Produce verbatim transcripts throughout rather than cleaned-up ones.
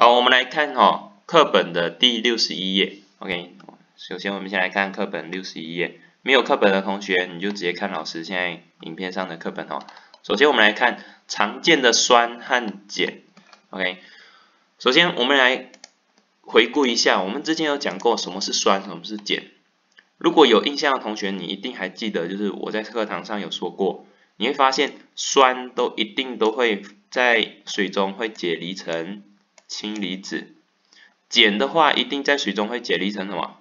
好，我们来看哈、哦、课本的第六十一页。OK， 首先我们先来看课本六十一页。没有课本的同学，你就直接看老师现在影片上的课本哦。首先我们来看常见的酸和碱。OK， 首先我们来回顾一下，我们之前有讲过什么是酸，什么是碱。如果有印象的同学，你一定还记得，就是我在课堂上有说过，你会发现酸都一定都会在水中会解离成氢离子，碱的话一定在水中会解离成什么？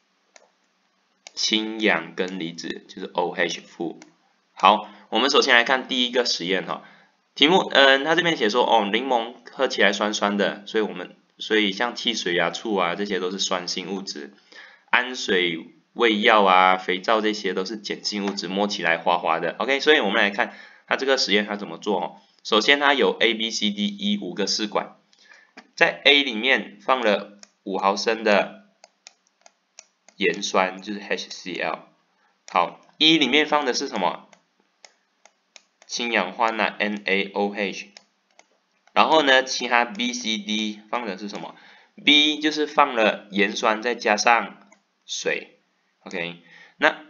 氢氧根离子，就是 OH 负。好，我们首先来看第一个实验哈，题目，嗯，它这边写说，哦，柠檬喝起来酸酸的，所以我们，所以像汽水啊、醋啊，这些都是酸性物质，氨水、胃药啊、肥皂这些都是碱性物质，摸起来滑滑的。OK， 所以我们来看它这个实验它怎么做哦。首先它有 A、B、C、D、E 五个试管，在 A 里面放了五毫升的盐酸，就是 HCl。好 ，E 里面放的是什么？氢氧化钠 NaOH。然后呢，其他 B、C、D 放的是什么 ？B 就是放了盐酸再加上水 ，OK。那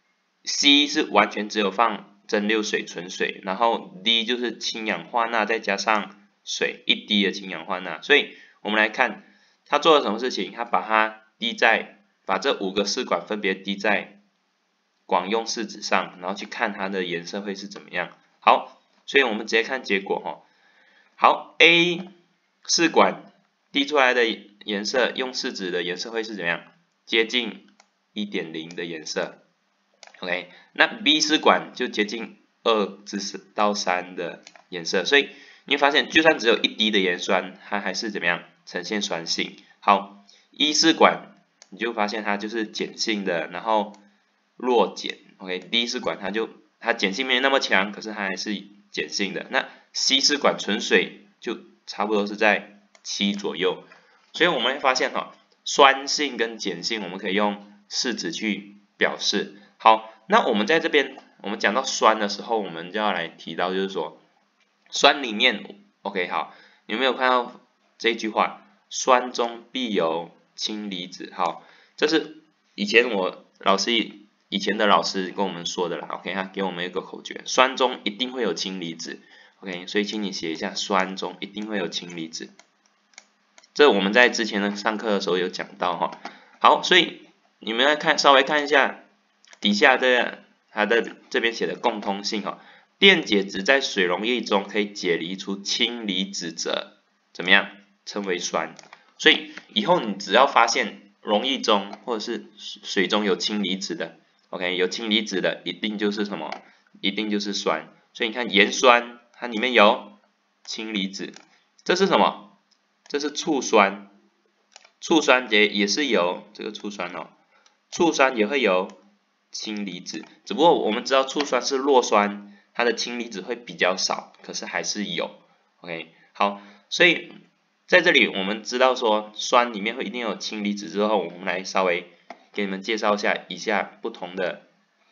C 是完全只有放蒸馏水、纯水，然后 D 就是氢氧化钠再加上水，一滴的氢氧化钠。所以我们来看他做了什么事情，他把它滴在，把这五个试管分别滴在广用试纸上，然后去看它的颜色会是怎么样。好，所以我们直接看结果哈。好 ，A 试管滴出来的颜色，用试纸的颜色会是怎么样？接近 一点零 的颜色。OK， 那 B 试管就接近二至到三的颜色，所以你会发现，就算只有一滴的盐酸，它还是怎么样呈现酸性。好 ，E 试管你就发现它就是碱性的，然后弱碱。OK，D 试管它就它碱性没有那么强，可是它还是碱性的。那 C 试管纯水就差不多是在七左右，所以我们会发现哈，酸性跟碱性我们可以用试纸去表示。好，那我们在这边我们讲到酸的时候，我们就要来提到就是说，酸里面 OK 好，有没有看到这句话？酸中必有氢离子。好，这是以前我老师以前的老师跟我们说的啦。OK， 他给我们一个口诀，酸中一定会有氢离子。OK， 所以请你写一下，酸中一定会有氢离子。这我们在之前的上课的时候有讲到哈。好，所以你们来看，稍微看一下底下的它的这边写的共通性哈。电解质在水溶液中可以解离出氢离子者，怎么样？称为酸。所以以后你只要发现溶液中或者是水中有氢离子的 ，OK， 有氢离子的一定就是什么？一定就是酸。所以你看盐酸它里面有氢离子，这是什么？这是醋酸，醋酸也也是有这个醋酸哦，醋酸也会有氢离子，只不过我们知道醋酸是弱酸，它的氢离子会比较少，可是还是有。OK， 好，所以在这里我们知道说酸里面会一定有氢离子之后，我们来稍微给你们介绍一下以下不同的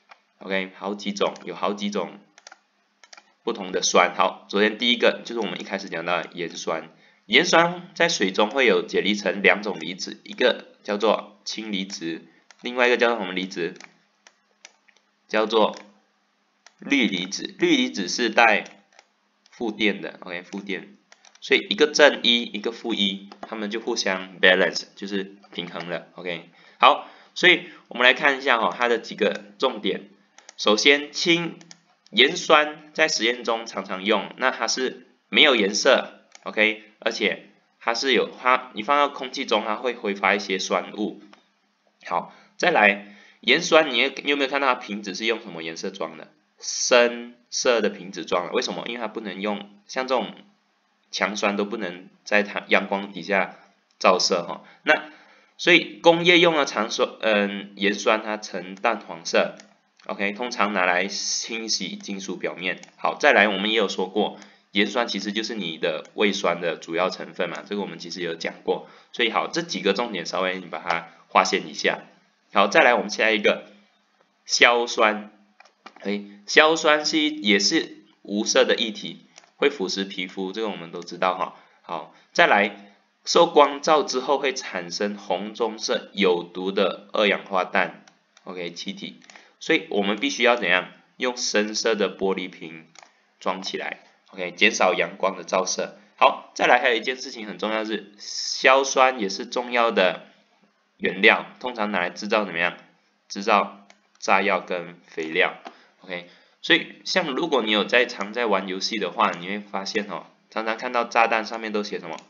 OK， 好几种，有好几种不同的酸。好，首先第一个就是我们一开始讲到的盐酸，盐酸在水中会有解离成两种离子，一个叫做氢离子，另外一个叫做什么离子？叫做氯离子。氯离子是带负电的 ，OK， 负电，所以一个正一，一个负一，它们就互相 balance， 就是平衡了 ，OK。好，所以我们来看一下哈、哦，它的几个重点。首先，氢盐酸在实验中常常用，那它是没有颜色 ，OK， 而且它是有它，你放到空气中，它会挥发一些酸雾。好，再来，盐酸你你有没有看到它瓶子是用什么颜色装的？深色的瓶子装的，为什么？因为它不能用，像这种强酸都不能在它阳光底下照射哈。那所以工业用的常酸，嗯，盐酸它呈淡黄色。OK， 通常拿来清洗金属表面。好，再来我们也有说过，盐酸其实就是你的胃酸的主要成分嘛，这个我们其实有讲过。所以好，这几个重点稍微你把它划线一下。好，再来我们下一个硝酸。哎，硝酸是也是无色的液体，会腐蚀皮肤，这个我们都知道哈。好，再来受光照之后会产生红棕色有毒的二氧化氮 ，OK 气体，所以我们必须要怎样用深色的玻璃瓶装起来 ，OK 减少阳光的照射。好，再来还有一件事情很重要是，硝酸也是重要的原料，通常拿来制造怎么样？制造炸药跟肥料 ，OK。所以像如果你有在常在玩游戏的话，你会发现哦，常常看到炸弹上面都写什么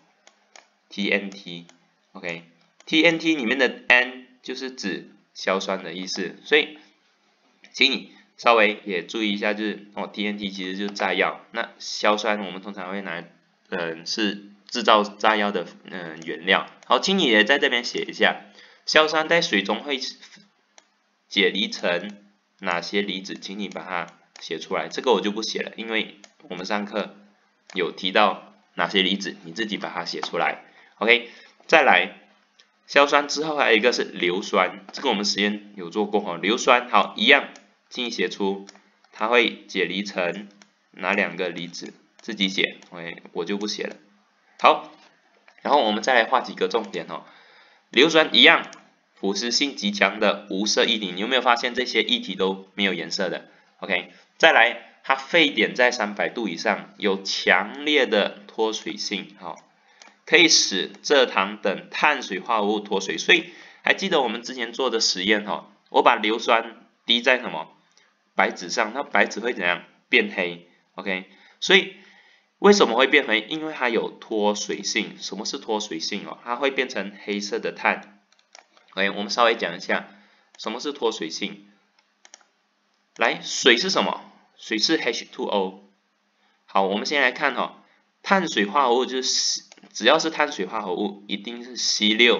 T N T，OK。T N T 里面的 N 就是指硝酸的意思，所以请你稍微也注意一下，就是哦 T N T 其实就是炸药，那硝酸我们通常会拿来嗯、呃、是制造炸药的嗯、呃、原料。好，请你也在这边写一下，硝酸在水中会解离成哪些离子，请你把它写出来。这个我就不写了，因为我们上课有提到哪些离子，你自己把它写出来。OK， 再来，硝酸之后还有一个是硫酸，这个我们实验有做过哈。硫酸好一样，请你写出它会解离成哪两个离子，自己写。OK， 我就不写了。好，然后我们再来画几个重点哦。硫酸一样。腐蚀性极强的无色液体，你有没有发现这些液体都没有颜色的 ？OK， 再来，它沸点在三百度以上，有强烈的脱水性，好、哦，可以使蔗糖等碳水化合物脱水。所以还记得我们之前做的实验哈、哦，我把硫酸滴在什么白纸上，那白纸会怎样变黑 ？OK， 所以为什么会变黑？因为它有脱水性。什么是脱水性哦？它会变成黑色的碳。OK， 我们稍微讲一下什么是脱水性。来，水是什么？水是 H 二 O。好，我们先来看哈、哦，碳水化合物就是只要是碳水化合物，一定是 C 六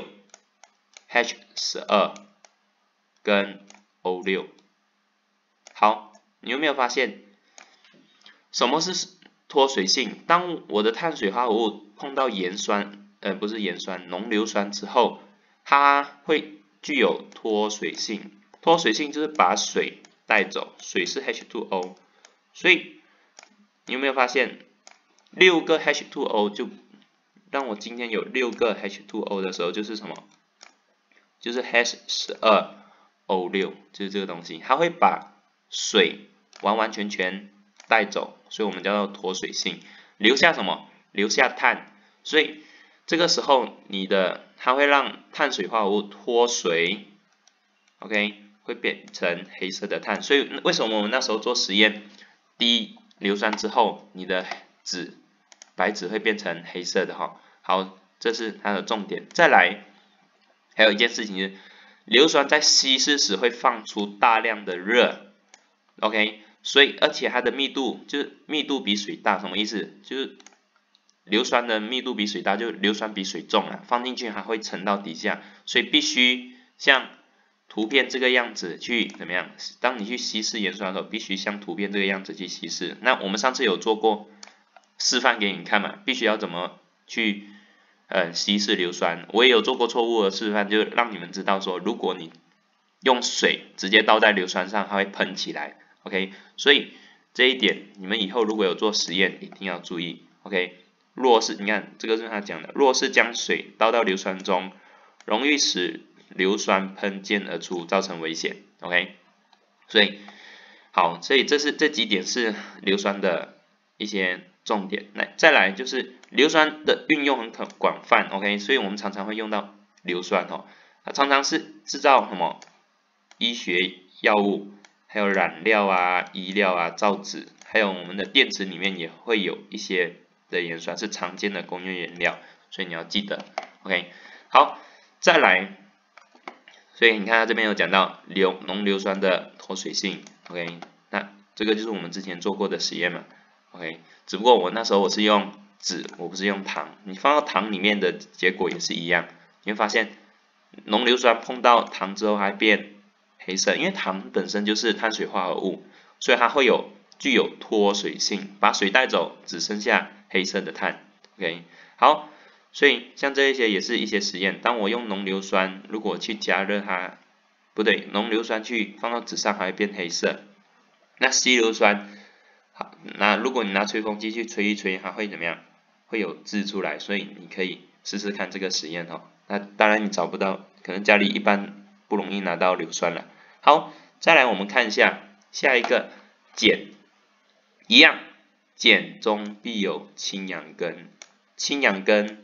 H 十二 跟 O 六。好，你有没有发现什么是脱水性？当我的碳水化合物碰到盐酸，呃，不是盐酸，浓硫酸之后，它会具有脱水性。脱水性就是把水带走，水是 H 二 O， 所以你有没有发现六个 H 二 O 就让我今天有六个 H 二 O 的时候，就是什么？就是 H 十二 O 六，就是这个东西，它会把水完完全全带走，所以我们叫做脱水性。留下什么？留下碳，所以这个时候你的它会让碳水化合物脱水 ，OK， 会变成黑色的碳。所以为什么我们那时候做实验，滴硫酸之后，你的纸白纸会变成黑色的哈？好，这是它的重点。再来，还有一件事情是，硫酸在稀释时会放出大量的热 ，OK， 所以而且它的密度就是密度比水大，什么意思？就是硫酸的密度比水大，就硫酸比水重啊，放进去还会沉到底下，所以必须像图片这个样子去怎么样？当你去稀释盐酸的时候，必须像图片这个样子去稀释。那我们上次有做过示范给你看嘛，必须要怎么去呃稀释硫酸。我也有做过错误的示范，就让你们知道说，如果你用水直接倒在硫酸上，它会喷起来。OK， 所以这一点你们以后如果有做实验，一定要注意。OK。若是你看这个是他讲的，若是将水倒到硫酸中，容易使硫酸喷溅而出，造成危险。OK， 所以好，所以这是这几点是硫酸的一些重点。来，再来就是硫酸的运用很广泛。OK， 所以我们常常会用到硫酸哦，它常常是制造什么医学药物，还有染料啊、衣料啊、造纸，还有我们的电池里面也会有一些的盐酸是常见的工业原料，所以你要记得 ，OK， 好，再来，所以你看它这边有讲到硫浓硫酸的脱水性 ，OK， 那这个就是我们之前做过的实验嘛 ，OK， 只不过我那时候我是用纸，我不是用糖，你放到糖里面的结果也是一样，你会发现浓硫酸碰到糖之后还变黑色，因为糖本身就是碳水化合物，所以它会有具有脱水性，把水带走，只剩下黑色的碳 ，OK， 好，所以像这一些也是一些实验。当我用浓硫酸，如果去加热它，不对，浓硫酸去放到纸上，还会变黑色。那稀硫酸，好，那如果你拿吹风机去吹一吹，它会怎么样？会有字出来，所以你可以试试看这个实验哦。那当然你找不到，可能家里一般不容易拿到硫酸了。好，再来我们看一下下一个碱，一样，碱中必有氢氧根，氢氧根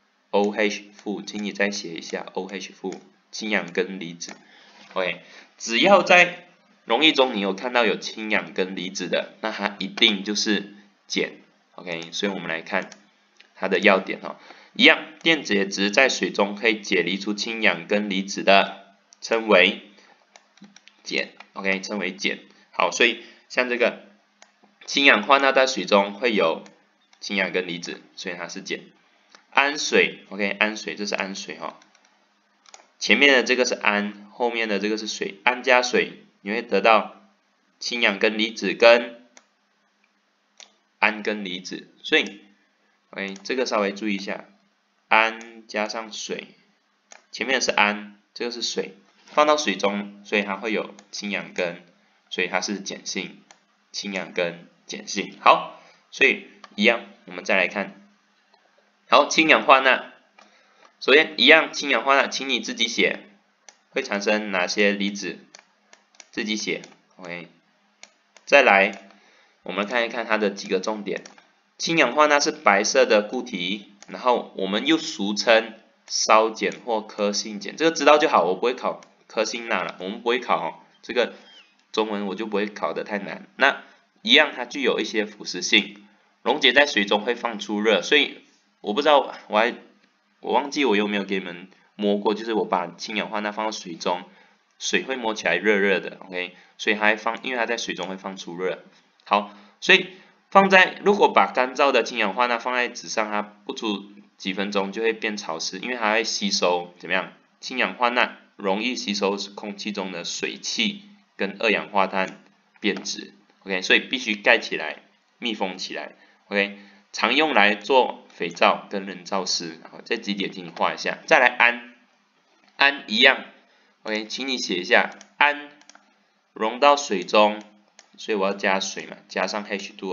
OH 负，请你再写一下 OH 负，氢氧根离子。OK， 只要在溶液中你有看到有氢氧根离子的，那它一定就是碱。OK， 所以我们来看它的要点哦。一样，电解质在水中可以解离出氢氧根离子的，称为碱。OK， 称为碱。好，所以像这个氢氧化钠在水中会有氢氧根离子，所以它是碱。氨水 ，OK， 氨水，这是氨水哈、哦。前面的这个是氨，后面的这个是水，氨加水，你会得到氢氧根离子跟氨根离子，所以 ，OK， 这个稍微注意一下，氨加上水，前面是氨，这个是水，放到水中，所以它会有氢氧根，所以它是碱性，氢氧根碱性。好，所以一样，我们再来看，好，氢氧化钠。首先一样，氢氧化钠，请你自己写，会产生哪些离子？自己写 ，OK。再来，我们看一看它的几个重点。氢氧化钠是白色的固体，然后我们又俗称烧碱或科性碱，这个知道就好，我不会考科性钠了，我们不会考哦，这个中文我就不会考的太难。那一样，它具有一些腐蚀性，溶解在水中会放出热，所以我不知道我还。我忘记我有没有给你们摸过，就是我把氢氧化钠放到水中，水会摸起来热热的 ，OK， 所以它会放，因为它在水中会放出热。好，所以放在如果把干燥的氢氧化钠放在纸上，它不出几分钟就会变潮湿，因为它会吸收怎么样？氢氧化钠容易吸收空气中的水汽跟二氧化碳变质 ，OK， 所以必须盖起来，密封起来 ，OK。常用来做肥皂跟人造丝，好，这几点请你画一下。再来氨，氨一样 ，OK， 请你写一下，氨溶到水中，所以我要加水嘛，加上 H 二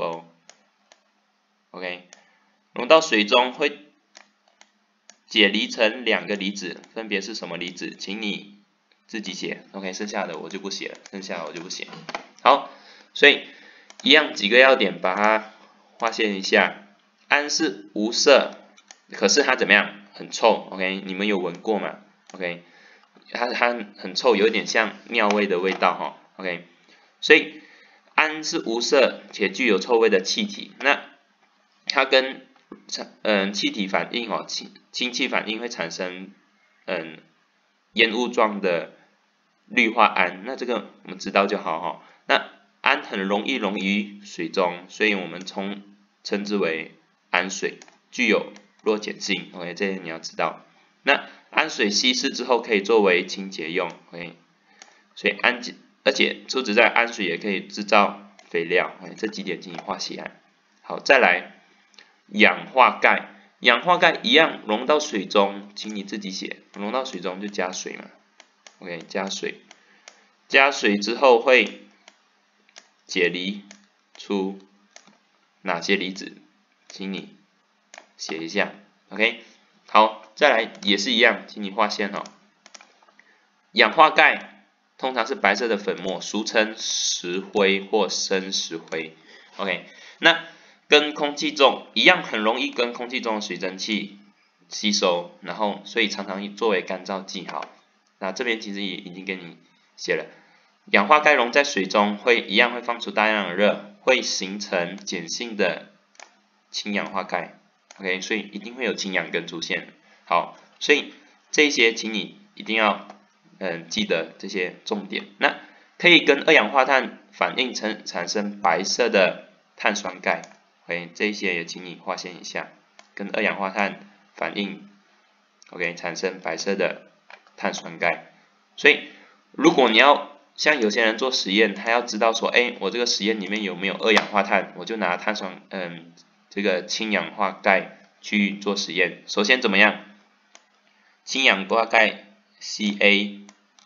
O，OK， 溶到水中会解离成两个离子，分别是什么离子？请你自己写 ，OK， 剩下的我就不写了，剩下的我就不写。好，所以一样几个要点，把它划线一下。氨是无色，可是它怎么样？很臭 ，OK？ 你们有闻过吗 ？OK？ 它它很臭，有一点像尿味的味道哈 ，OK？ 所以氨是无色且具有臭味的气体，那它跟嗯气体反应哦，氢氢气反应会产生嗯烟雾状的氯化氨，那这个我们知道就好哈。那氨很容易溶于水中，所以我们称称之为氨水，具有弱碱性 ，OK， 这些你要知道。那氨水稀释之后可以作为清洁用 ，OK， 所以氨而且除此之外，氨水也可以制造肥料 ，OK， 这几点进行画起来。好，再来氧化钙，氧化钙一样溶到水中，请你自己写，溶到水中就加水嘛 ，OK， 加水，加水之后会解离出哪些离子？请你写一下 ，OK， 好，再来也是一样，请你画线哦。氧化钙通常是白色的粉末，俗称石灰或生石灰 ，OK， 那跟空气中一样，很容易跟空气中的水蒸气吸收，然后所以常常作为干燥剂。好，那这边其实也已经给你写了，氧化钙溶在水中会一样会放出大量的热，会形成碱性的氢氧化钙 ，OK， 所以一定会有氢氧根出现。好，所以这些请你一定要嗯记得这些重点。那可以跟二氧化碳反应成产生白色的碳酸钙 ，OK， 这些也请你划线一下，跟二氧化碳反应 ，OK， 产生白色的碳酸钙。所以如果你要像有些人做实验，他要知道说，哎，我这个实验里面有没有二氧化碳，我就拿碳酸嗯。这个氢氧化钙去做实验，首先怎么样？氢氧化钙 C A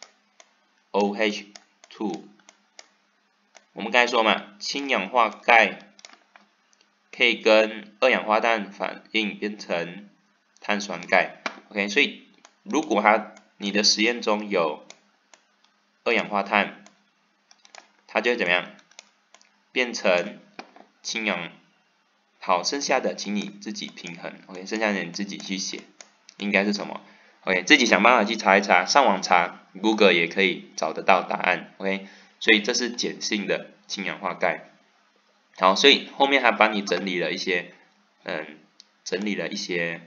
O H 二， 我们刚才说嘛，氢氧化钙可以跟二氧化碳反应变成碳酸钙 ，OK， 所以如果它你的实验中有二氧化碳，它就会怎么样？变成氢氧。好，剩下的请你自己平衡 ，OK， 剩下的你自己去写，应该是什么 ？OK， 自己想办法去查一查，上网查 ，Google 也可以找得到答案 ，OK， 所以这是碱性的氢氧化钙。好，所以后面还帮你整理了一些，嗯，整理了一些，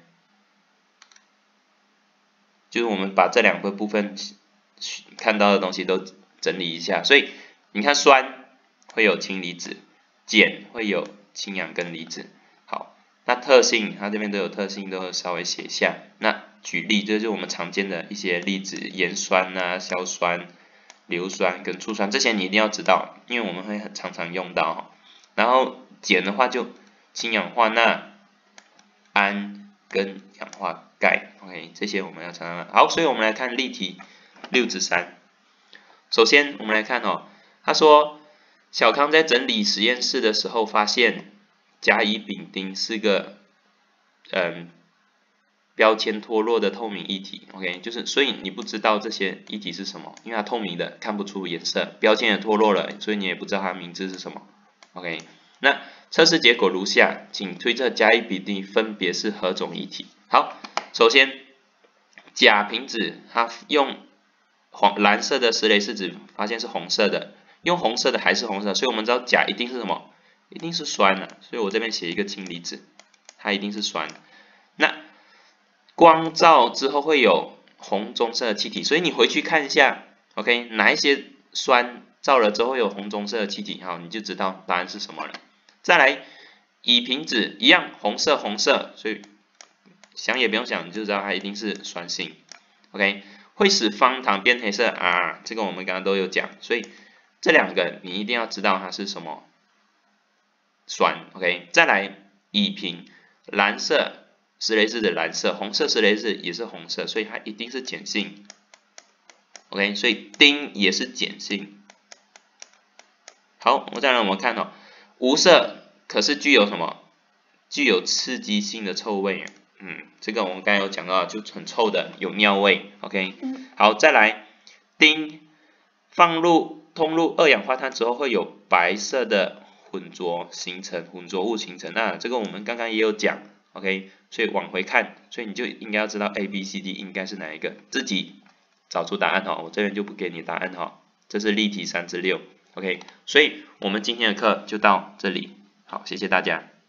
就是我们把这两个部分看到的东西都整理一下，所以你看酸会有氢离子，碱会有氢氧根离子。好，那特性它这边都有特性，都会稍微写一下。那举例，这就是我们常见的一些例子，盐酸啊、硝酸、硫酸跟醋酸，这些你一定要知道，因为我们会很常常用到。然后碱的话就氢氧化钠、氨跟氧化钙 ，OK， 这些我们要常常。好，所以我们来看例题六之三。首先我们来看哦，他说小康在整理实验室的时候发现甲乙丙丁是个嗯标签脱落的透明液体 ，OK， 就是所以你不知道这些液体是什么，因为它透明的，看不出颜色，标签也脱落了，所以你也不知道它名字是什么 ，OK。那测试结果如下，请推测甲乙丙丁分别是何种液体。好，首先甲瓶子它用黄蓝色的石雷试纸发现是红色的，用红色的还是红色，所以我们知道甲一定是什么？一定是酸的，所以我这边写一个氢离子，它一定是酸。那光照之后会有红棕色的气体，所以你回去看一下 ，OK， 哪一些酸照了之后会有红棕色的气体，好，你就知道答案是什么了。再来，乙瓶子一样红色红色，所以想也不用想，你就知道它一定是酸性 ，OK。会使方糖变黑色啊，这个我们刚刚都有讲，所以这两个你一定要知道它是什么酸 ，OK。再来，乙瓶蓝色石雷质的蓝色，红色石雷质也是红色，所以它一定是碱性 ，OK。所以丁也是碱性。好，我再来我们看哦，无色可是具有什么？具有刺激性的臭味。嗯，这个我们刚才有讲到，就很臭的，有尿味 ，OK。好，再来，丁放入通入二氧化碳之后，会有白色的混浊形成，混浊物形成。那这个我们刚刚也有讲 ，OK。所以往回看，所以你就应该要知道 A、B、C、D 应该是哪一个，自己找出答案哈。我这边就不给你答案哈，这是例题三至六 ，OK。所以我们今天的课就到这里，好，谢谢大家。